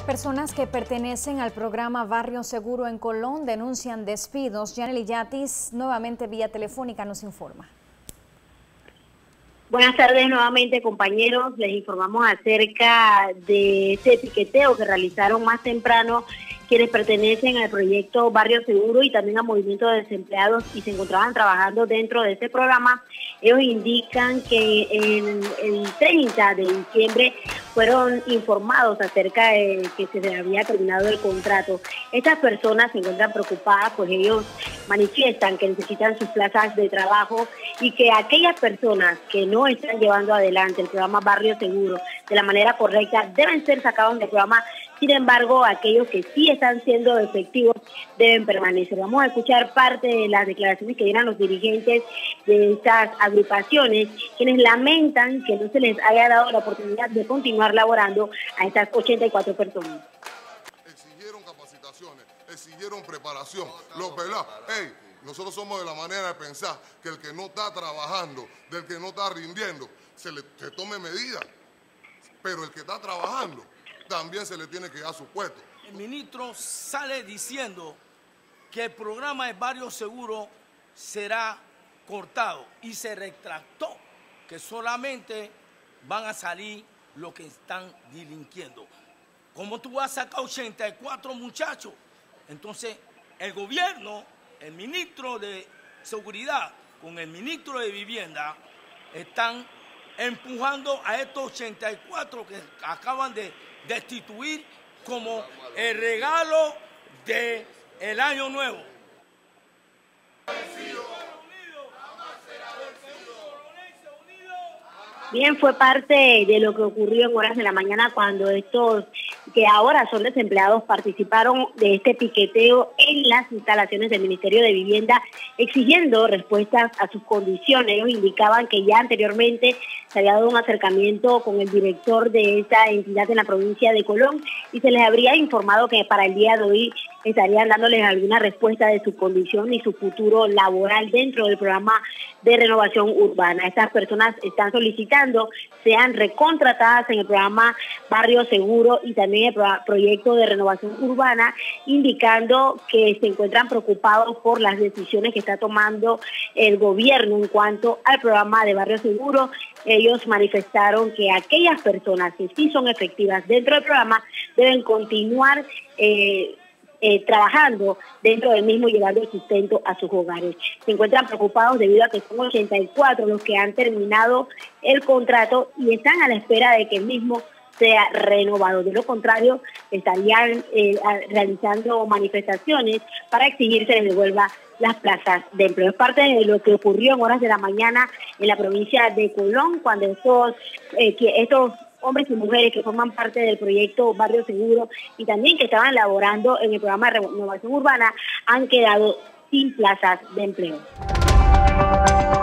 Personas que pertenecen al programa Barrio Seguro en Colón denuncian despidos. Yanely Yatis, nuevamente vía telefónica, nos informa. Buenas tardes nuevamente, compañeros. Les informamos acerca de este piqueteo que realizaron más temprano quienes pertenecen al proyecto Barrio Seguro y también al movimiento de desempleados y se encontraban trabajando dentro de este programa. Ellos indican que el 30 de diciembre fueron informados acerca de que se les había terminado el contrato. Estas personas se encuentran preocupadas, pues ellos manifiestan que necesitan sus plazas de trabajo y que aquellas personas que no están llevando adelante el programa Barrio Seguro de la manera correcta deben ser sacados del programa. Sin embargo, aquellos que sí están siendo efectivos deben permanecer. Vamos a escuchar parte de las declaraciones que dieron los dirigentes de estas agrupaciones, quienes lamentan que no se les haya dado la oportunidad de continuar laborando a estas 84 personas. Exigieron capacitaciones, exigieron preparación. Nosotros somos de la manera de pensar que el que no está trabajando, del que no está rindiendo, se tome medidas. Pero el que está trabajando también se le tiene que dar su puesto. El ministro sale diciendo que el programa de Barrio Seguro será cortado y se retractó que solamente van a salir los que están delinquiendo. ¿Cómo tú vas a sacar 84 muchachos? Entonces, el gobierno, el ministro de Seguridad con el ministro de Vivienda están empujando a estos 84 que acaban de destituir como el regalo del Año Nuevo. Bien, fue parte de lo que ocurrió en horas de la mañana cuando estos que ahora son desempleados participaron de este piqueteo en las instalaciones del Ministerio de Vivienda exigiendo respuestas a sus condiciones. Ellos indicaban que ya anteriormente se había dado un acercamiento con el director de esta entidad en la provincia de Colón y se les habría informado que para el día de hoy estarían dándoles alguna respuesta de su condición y su futuro laboral dentro del programa de renovación urbana. Estas personas están solicitando sean recontratadas en el programa Barrio Seguro y también el proyecto de renovación urbana, indicando que se encuentran preocupados por las decisiones que está tomando el gobierno en cuanto al programa de Barrio Seguro. Ellos manifestaron que aquellas personas que sí son efectivas dentro del programa deben continuar trabajando dentro del mismo y llevando el sustento a sus hogares. Se encuentran preocupados debido a que son 84 los que han terminado el contrato y están a la espera de que el mismo sea renovado. De lo contrario, estarían realizando manifestaciones para exigir se les devuelva las plazas de empleo. Es parte de lo que ocurrió en horas de la mañana en la provincia de Colón, cuando estos hombres y mujeres que forman parte del proyecto Barrio Seguro y también que estaban laborando en el programa de renovación urbana han quedado sin plazas de empleo.